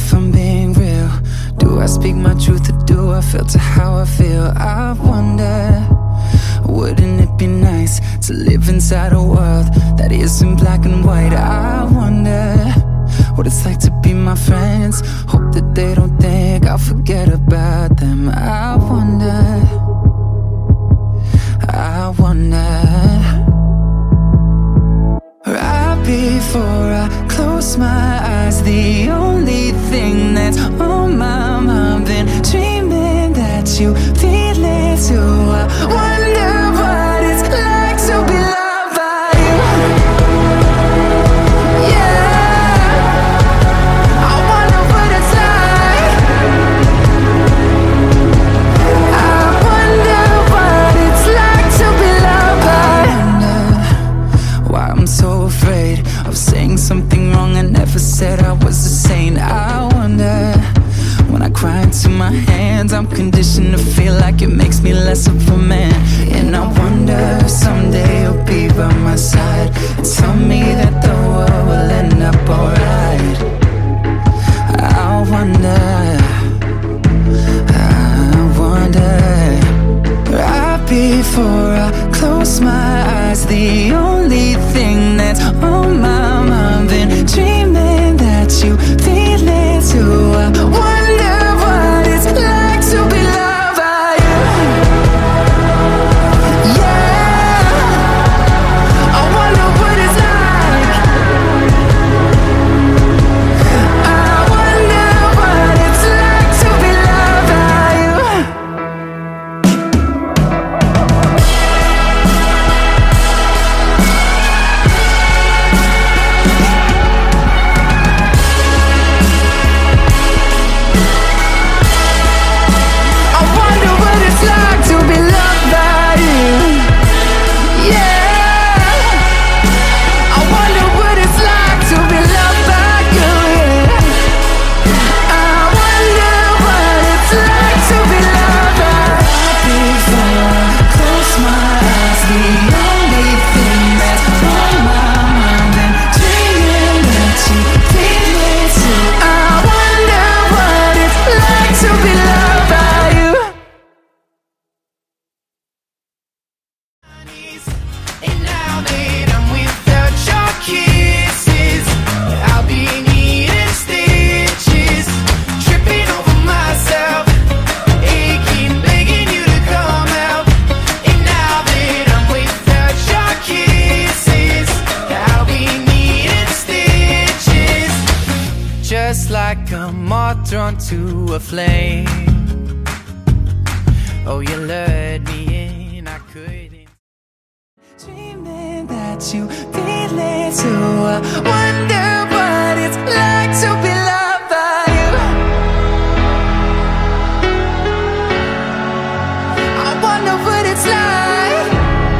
if I'm being real. Do I speak my truth or do I filter how I feel? I wonder, wouldn't it be nice to live inside a world that isn't black and white? I wonder what it's like to be my friends. Hope that they don't think I'll forget about them. I wonder, I wonder. Right before I close my eyes, the only thing that's on my mind, been dreaming that you feel it too. I wonder what it's like to be loved by you. Yeah, I wonder what it's like. I wonder what it's like to be loved by you. I wonder why I'm so afraid of saying something wrong I never said I was a saint. I wonder, when I cry into my hands, I'm conditioned to feel like it makes me less of a man. And I wonder if someday you'll be by my side and tell me that the world will end up alright. I wonder, I wonder. Right before I close my eyes, the only thing that's on my mind, been dreaming that you feel it too. I wonder what it's like to be loved by you. Yeah, I wonder what it's like. I wonder what it's like to be loved by you. I wonder what it's like to be loved by you. Yeah, I wonder what it's like to be loved by you. Yeah, I wonder what it's like to be loved by you. Before I close my eyes, the only thing that's on my mind, and dreaming that you feel it too. I wonder what it's like to be loved by you. And now that I'm without your kisses, I'll be needing stitches, tripping over myself, aching, begging you to come out. And now that I'm without your kisses, I'll be needing stitches, just like a moth drawn to a flame. Oh, you lured me in, I couldn't. Dreaming that you feel it too. I wonder what it's like to be loved by you. I wonder what it's like.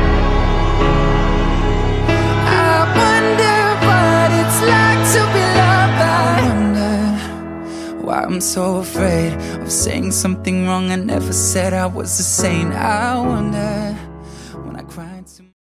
I wonder what it's like to be loved by you. I wonder why I'm so afraid of saying something wrong I never said I was a saint. I wonder